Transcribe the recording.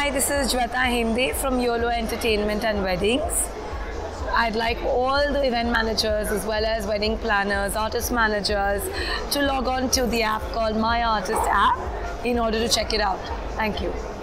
Hi, this is Jueta Hemdev from Yolo Entertainment and Weddings. I'd like all the event managers as well as wedding planners, artist managers to log on to the app called My Artist app in order to check it out. Thank you.